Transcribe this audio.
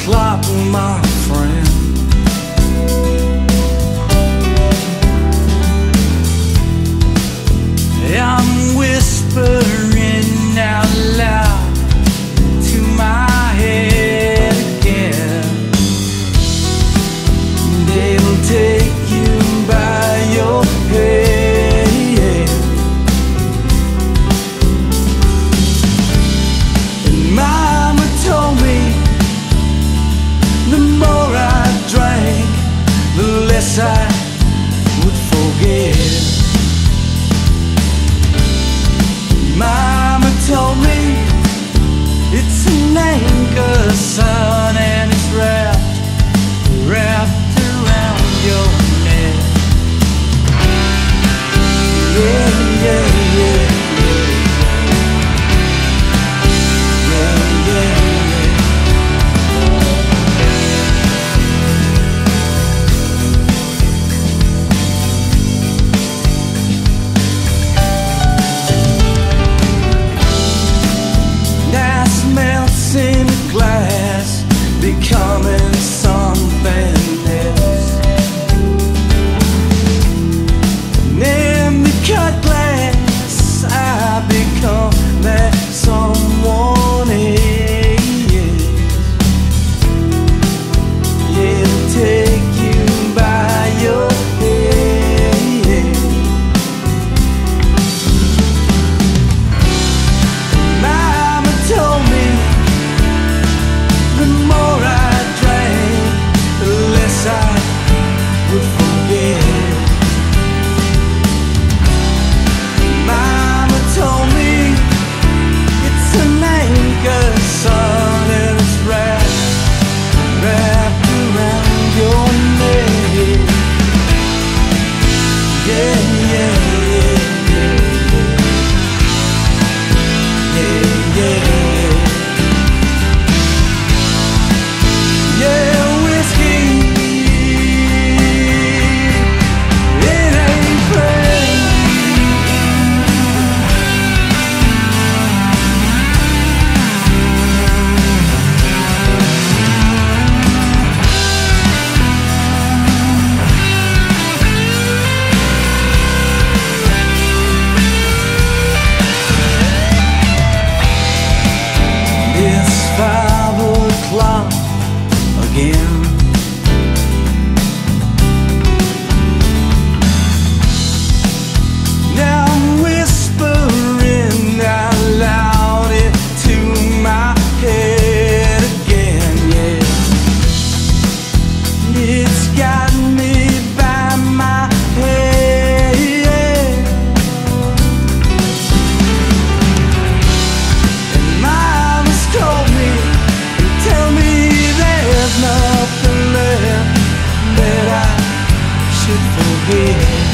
clock, my friend. I'm whispering out loud to my head again. They'll take you by your head. And Mama told me the more I drank, the less I would forget. Mama told me it's an anchor, son, and it's wrapped around your neck. Yeah, yeah, yeah. In glass, becoming something else. And in the cut glass, I become that someone else. Yeah, it'll take you by your head. Mama told me the more I drank, the less I would forget. Mama told me it's an anchor, son, and it's wrapped around your neck. Yeah, yeah, yeah, yeah, yeah, yeah. Yeah, whiskey, it ain't pretty. It's 5 o'clock again. Now I'm whispering out loud into my head again. Yeah, it's got me by my head. And Mama's told me, tell me there's nothing left that I should forget.